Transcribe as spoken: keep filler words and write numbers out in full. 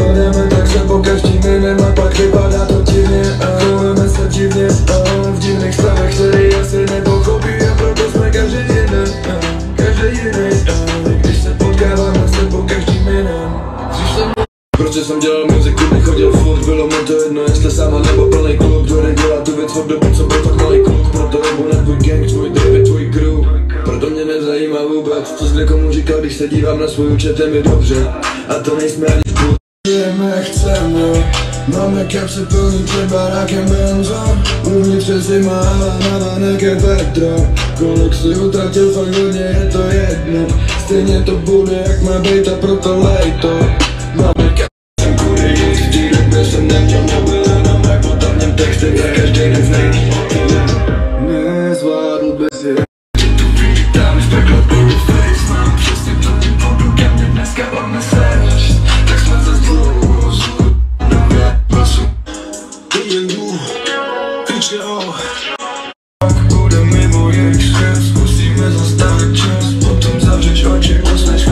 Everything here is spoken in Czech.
Składamy tak, że pokaż innym, a pak wypada to dziwnie. Kołamy se dziwnie, w dziwnych sprawach, które ja syny pochopiłem, protest każdy jeden, każdy jeden. Gdyś se podgawam, se pokaż innym. Procesem działa muzyk, nie chodzi o furt. Wieloma to jedno jest to samo, nebo plnej klub. Do regulatówy twardo, po co był tak mały klub. Proto robu na twój gang, twój drive, twój crew. Proto mnie nie zajíma vůbec, co zwykle muzika, když se dívám na svůj účet, je mi dobře. A to nejsme ani v kůl. Žijeme jak chceme, máme kapsy plný před barákem benzo. Uvnitř je zima, ale na vánek je vedro. Kolik si utratil, fakt hodně, je to jedno. Stejně to bude, jak má být, a proto lej to. Máme kapsy kudy jít, vždy kde jsem neměl mobil, jenom jak potom něm texty, tak každý den znejde. Nezvládl bez je. Tam z pekla budu face, mám přesně to tím vodu, ke mně dneska máme seš. Tak jsme zas dlouho zlu, na vlasu. Ty jen jdu, tyče o. Pak bude mimo jejich stres, musíme zastavit čas, potom zavřeš oči, usneš